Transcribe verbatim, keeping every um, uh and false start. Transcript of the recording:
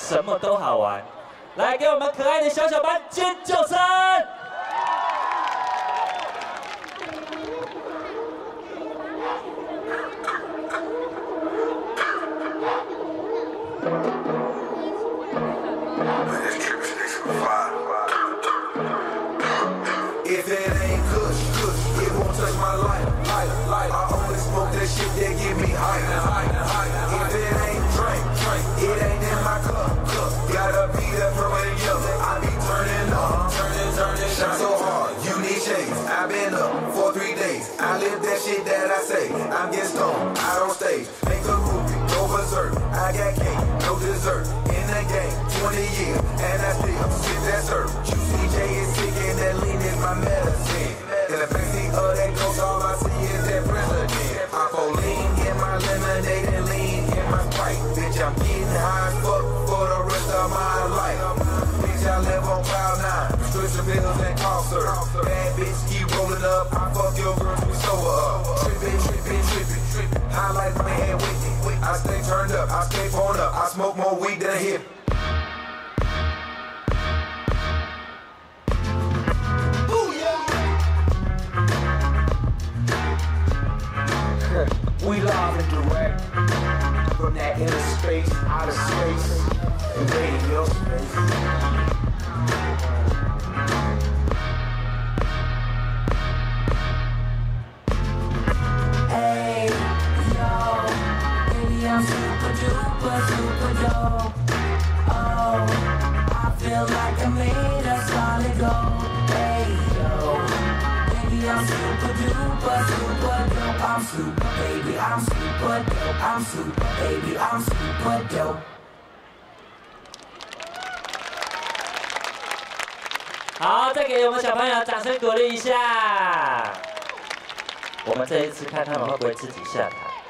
什么都好玩。来，给我们可爱的小小班尖叫声！ If it ain't kush, kush, it won't touch my life, life, life. I only smoke that shit that give me hype, hype, hype. If it ain't drink, drink, it ain't in my cup, cup. Gotta be that pro and yellow. I be turning up, turning, turning, shine so hard. You need shades. I've been up for three days. I live that shit that I say. I'm getting stoned, out on stage. Make a movie, go berserk. I got cake, no dessert. In the game, twenty years, and I still sit that surf. Q C J is sick and that lean is my medicine. In the backseat of that ghost, all I see is that president. I pour lean in my lemonade and lean in my Sprite. Bitch, I'm getting high as fuck for the rest of my life. Bitch, I live on cloud nine. Prescription pills and cough syrup. Bad bitch, keep rolling up. I fuck your girl, we sober up. Trippin', trippin', trippin', trippin'. Highlight my head with me. I stay turned up, I stay phoned up. I smoke more weed than a hip. We live and direct from that inner space, outer space, and radio space. Hey, yo, baby, I'm super duper, super dope. Oh, I feel like I made a solid gold. Hey, yo, baby, I'm super duper, super dope. I'm super, baby, I'm super dope. I'm super, baby, I'm super dope. 好，再给我们小朋友掌声鼓励一下。我们这一次看他们会不会自己下台。